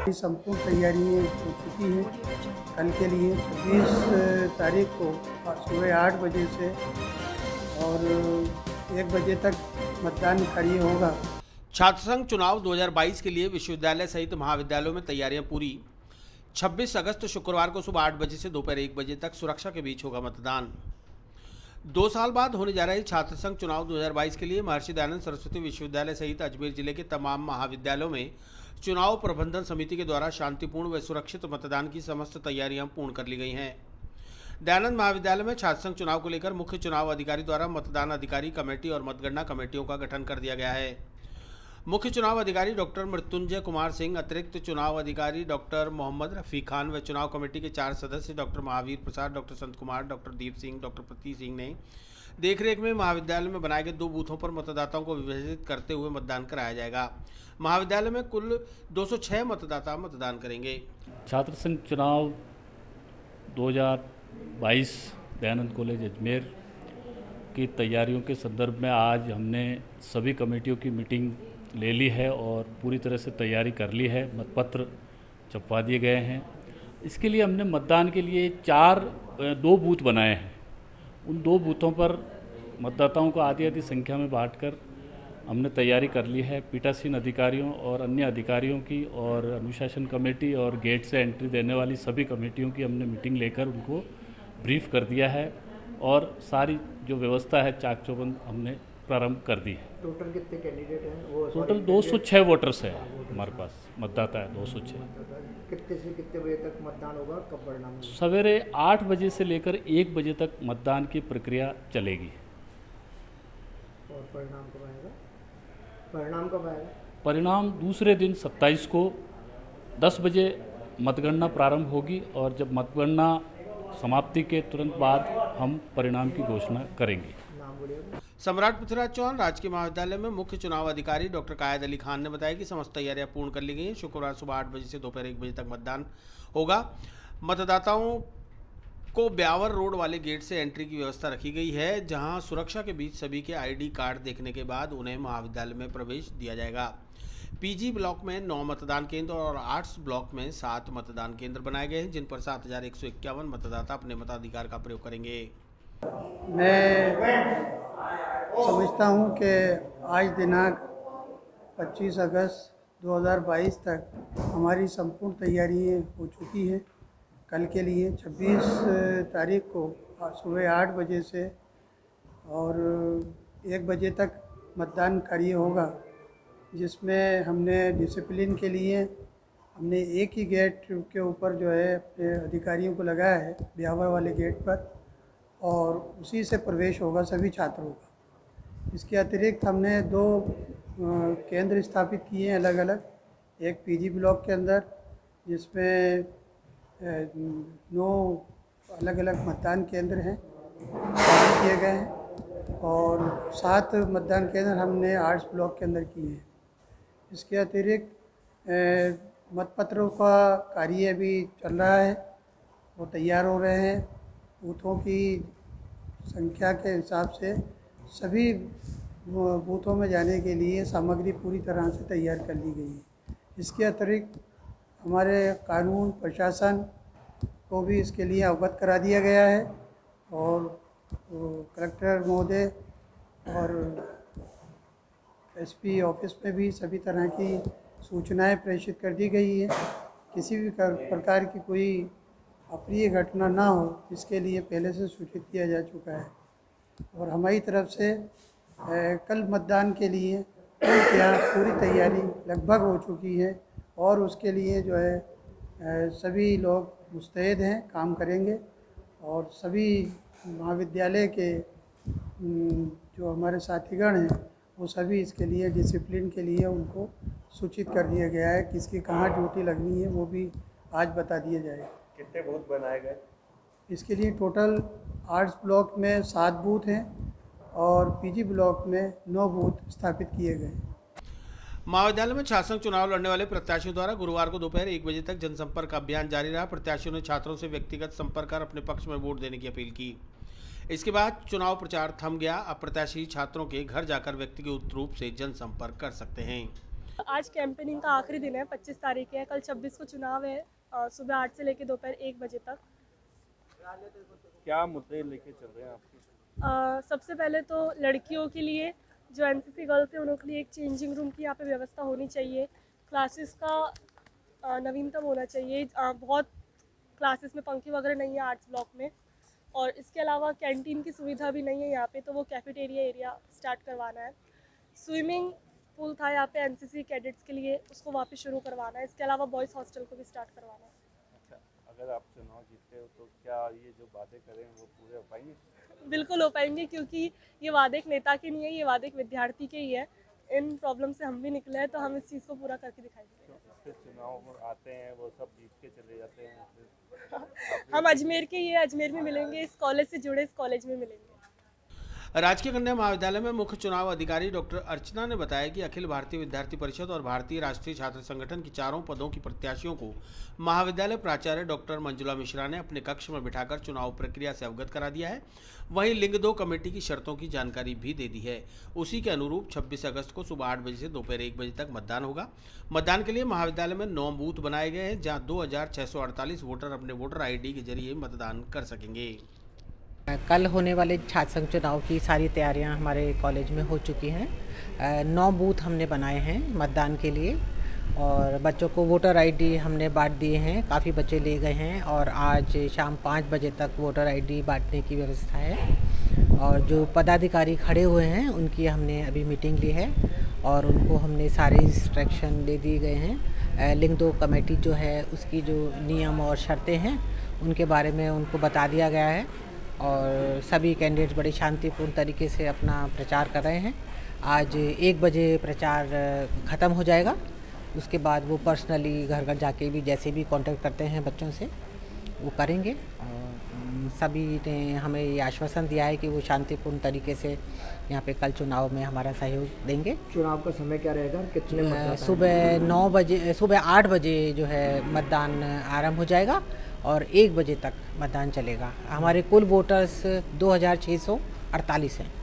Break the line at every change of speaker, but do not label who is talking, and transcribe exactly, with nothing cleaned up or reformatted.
संपूर्ण तैयारियां हो चुकी हैं। कल के लिए छब्बीस तारीख को सुबह आठ बजे से और एक बजे तक मतदान कार्य होगा।
छात्र संघ चुनाव दो हज़ार बाईस के लिए विश्वविद्यालय सहित महाविद्यालयों में तैयारियां पूरी। छब्बीस अगस्त शुक्रवार को सुबह आठ बजे से दोपहर एक बजे तक सुरक्षा के बीच होगा मतदान। दो साल बाद होने जा रहे छात्र संघ चुनाव दो हज़ार बाईस के लिए महर्षि दयानंद सरस्वती विश्वविद्यालय सहित अजमेर जिले के तमाम महाविद्यालयों में चुनाव प्रबंधन समिति के द्वारा शांतिपूर्ण व सुरक्षित मतदान की समस्त तैयारियां पूर्ण कर ली गई हैं। दयानंद महाविद्यालय में छात्र संघ चुनाव को लेकर मुख्य चुनाव अधिकारी द्वारा मतदान अधिकारी कमेटी और मतगणना कमेटियों का गठन कर दिया गया है। मुख्य चुनाव अधिकारी डॉक्टर मृत्युंजय कुमार सिंह, अतिरिक्त चुनाव अधिकारी डॉक्टर मोहम्मद रफी खान व चुनाव कमेटी के चार सदस्य doctor Mahavir Prasad, doctor Sant Kumar, doctor Deep Singh, doctor Prateek Singh ने देखरेख में महाविद्यालय में बनाए गए दो बूथों पर मतदाताओं को विभाजित करते हुए मतदान कराया जाएगा। महाविद्यालय में कुल दो सौ छह मतदाता मतदान करेंगे।
छात्र संघ चुनाव दो हज़ार बाईस दयानंद कॉलेज अजमेर की तैयारियों के संदर्भ में आज हमने सभी कमेटियों की मीटिंग ले ली है और पूरी तरह से तैयारी कर ली है। मतपत्र छपवा दिए गए हैं। इसके लिए हमने मतदान के लिए चार दो बूथ बनाए हैं। उन दो बूथों पर मतदाताओं को आधी आधी संख्या में बांटकर हमने तैयारी कर ली है। पीठासीन अधिकारियों और अन्य अधिकारियों की और अनुशासन कमेटी और गेट से एंट्री देने वाली सभी कमेटियों की हमने मीटिंग लेकर उनको ब्रीफ कर दिया है और सारी जो व्यवस्था है चाक चौबंद हमने प्रारंभ कर दी है।
टोटल कितने कैंडिडेट हैं? वो
टोटल दो सौ छह वोटर्स है हमारे पास, मतदाता है दो सौ छह।
कितने से कितने बजे तक मतदान होगा? कब परिणाम?
सवेरे आठ बजे से लेकर एक बजे तक मतदान की प्रक्रिया चलेगी।
और परिणाम कब आएगा? परिणाम कब आएगा?
परिणाम दूसरे दिन सत्ताईस को दस बजे मतगणना प्रारंभ होगी और जब मतगणना समाप्ति के तुरंत बाद हम परिणाम की घोषणा करेंगे।
सम्राट पृथ्वीराज चौहान राजकीय महाविद्यालय में मुख्य चुनाव अधिकारी डॉक्टर कायद अली खान ने बताया कि समस्त तैयारियां पूर्ण कर ली गई हैं। शुक्रवार सुबह आठ बजे से दोपहर एक बजे तक मतदान होगा। मतदाताओं को ब्यावर रोड वाले गेट से एंट्री की व्यवस्था रखी गई है, जहां सुरक्षा के बीच सभी के आईडी कार्ड देखने के बाद उन्हें महाविद्यालय में प्रवेश दिया जाएगा। पीजी ब्लॉक में नौ मतदान केंद्र और आर्ट्स ब्लॉक में सात मतदान केंद्र बनाए गए हैं, जिन पर सात हजार एक सौ इक्यावन मतदाता अपने मताधिकार का प्रयोग करेंगे।
मैं समझता हूं कि आज दिनांक पच्चीस अगस्त दो हज़ार बाईस तक हमारी संपूर्ण तैयारियां हो चुकी हैं। कल के लिए छब्बीस तारीख को सुबह आठ बजे से और एक बजे तक मतदान कार्य होगा, जिसमें हमने डिसिप्लिन के लिए हमने एक ही गेट के ऊपर जो है अधिकारियों को लगाया है, ब्यावर वाले गेट पर, और उसी से प्रवेश होगा सभी छात्रों का। इसके अतिरिक्त हमने दो केंद्र स्थापित किए हैं अलग अलग। एक पीजी ब्लॉक के अंदर जिसमें नौ अलग अलग मतदान केंद्र हैं किए गए हैं और सात मतदान केंद्र हमने आर्ट्स ब्लॉक के अंदर किए हैं। इसके अतिरिक्त मतपत्रों का कार्य भी चल रहा है, वो तैयार हो रहे हैं। बूथों की संख्या के हिसाब से सभी बूथों में जाने के लिए सामग्री पूरी तरह से तैयार कर ली गई है। इसके अतिरिक्त हमारे कानून प्रशासन को भी इसके लिए अवगत करा दिया गया है और कलेक्टर महोदय और एसपी ऑफिस में भी सभी तरह की सूचनाएं प्रेषित कर दी गई है। किसी भी प्रकार की कोई अप्रिय घटना ना हो, इसके लिए पहले से सूचित किया जा चुका है। और हमारी तरफ से ए, कल मतदान के लिए यहाँ पूरी तैयारी लगभग हो चुकी है और उसके लिए जो है ए, सभी लोग मुस्तैद हैं, काम करेंगे और सभी महाविद्यालय के जो हमारे साथीगण हैं वो सभी इसके लिए डिसिप्लिन के लिए उनको सूचित कर दिया गया है। किसकी कहाँ ड्यूटी लगनी है वो भी आज बता दिया जाएगा।
कितने बूथ बनाए गए?
इसके लिए टोटल आर्ट्स ब्लॉक में सात बूथ हैं और पीजी ब्लॉक में नौ बूथ स्थापित किए गए।
महाविद्यालय में छात्र संघ चुनाव लड़ने वाले प्रत्याशियों द्वारा गुरुवार को दोपहर एक बजे तक जनसंपर्क अभियान जारी रहा। प्रत्याशियों ने छात्रों से व्यक्तिगत संपर्क कर अपने पक्ष में वोट देने की अपील की। इसके बाद चुनाव प्रचार थम गया। अब प्रत्याशी छात्रों के घर जाकर व्यक्तिगत रूप से जनसंपर्क कर सकते हैं।
आज कैंपेनिंग का आखिरी दिन है, पच्चीस तारीख है। कल छब्बीस को चुनाव है, सुबह आठ से लेकर दोपहर एक बजे तक।
क्या मुद्दे लेके चल रहे हैं आपके?
आ, सबसे पहले तो लड़कियों के लिए, जो एनसीसी गर्ल्स हैं उनके लिए एक चेंजिंग रूम की यहाँ पे व्यवस्था होनी चाहिए। क्लासेस का आ, नवीनतम होना चाहिए। आ, बहुत क्लासेस में पंखे वगैरह नहीं है आर्ट्स ब्लॉक में, और इसके अलावा कैंटीन की सुविधा भी नहीं है यहाँ पे, तो वो कैफेटेरिया एरिया स्टार्ट करवाना है। स्विमिंग पूल था यहाँ पे एनसीसी कैडेट्स के लिए, उसको वापस शुरू करवाना है। इसके अलावा बॉयज़ हॉस्टल को भी स्टार्ट करवाना है।
अच्छा, अगर आप चुनाव जीतते हो तो क्या ये जो वादे करें वो पूरे हो पाएंगे?
बिल्कुल हो पाएंगे, क्योंकि ये वादे एक नेता के नहीं है, ये वादे एक विद्यार्थी के ही है। इन प्रॉब्लम से हम भी निकले हैं, तो हम इस चीज़ को पूरा करके दिखाएंगे।
फिर चुनाव आते हैं वो सब जीत के चले जाते हैं, फिर
हम अजमेर के ही है, अजमेर में मिलेंगे, इस कॉलेज से जुड़े इस कॉलेज में मिलेंगे।
राजकीय कन्या महाविद्यालय में मुख्य चुनाव अधिकारी डॉक्टर अर्चना ने बताया कि अखिल भारतीय विद्यार्थी परिषद और भारतीय राष्ट्रीय छात्र संगठन की चारों पदों की प्रत्याशियों को महाविद्यालय प्राचार्य डॉक्टर मंजुला मिश्रा ने अपने कक्ष में बिठाकर चुनाव प्रक्रिया से अवगत करा दिया है। वहीं लिंग दो कमेटी की शर्तों की जानकारी भी दे दी है। उसी के अनुरूप छब्बीस अगस्त को सुबह आठ बजे से दोपहर एक बजे तक मतदान होगा। मतदान के लिए महाविद्यालय में नौ बूथ बनाए गए हैं, जहाँ दो हजार छह सौ अड़तालीस वोटर अपने वोटर आई डी के जरिए मतदान कर सकेंगे।
कल होने वाले छात्र संघ चुनाव की सारी तैयारियां हमारे कॉलेज में हो चुकी हैं। नौ बूथ हमने बनाए हैं मतदान के लिए, और बच्चों को वोटर आईडी हमने बांट दिए हैं। काफ़ी बच्चे ले गए हैं, और आज शाम पाँच बजे तक वोटर आईडी बांटने की व्यवस्था है। और जो पदाधिकारी खड़े हुए हैं उनकी हमने अभी मीटिंग ली है, और उनको हमने सारे इंस्ट्रक्शन दे दिए गए हैं। लिंग दो कमेटी जो है उसकी जो नियम और शर्तें हैं उनके बारे में उनको बता दिया गया है, और सभी कैंडिडेट्स बड़े शांतिपूर्ण तरीके से अपना प्रचार कर रहे हैं। आज एक बजे प्रचार ख़त्म हो जाएगा, उसके बाद वो पर्सनली घर घर जाके भी जैसे भी कांटेक्ट करते हैं बच्चों से वो करेंगे। और सभी ने हमें ये आश्वासन दिया है कि वो शांतिपूर्ण तरीके से यहाँ पे कल चुनाव में हमारा सहयोग देंगे।
चुनाव का समय क्या रहेगा, कितने मतदाता?
सुबह नौ बजे सुबह आठ बजे जो है मतदान आरंभ हो जाएगा, और एक बजे तक मतदान चलेगा। हमारे कुल वोटर्स दो हज़ार छः सौ अड़तालीस हैं।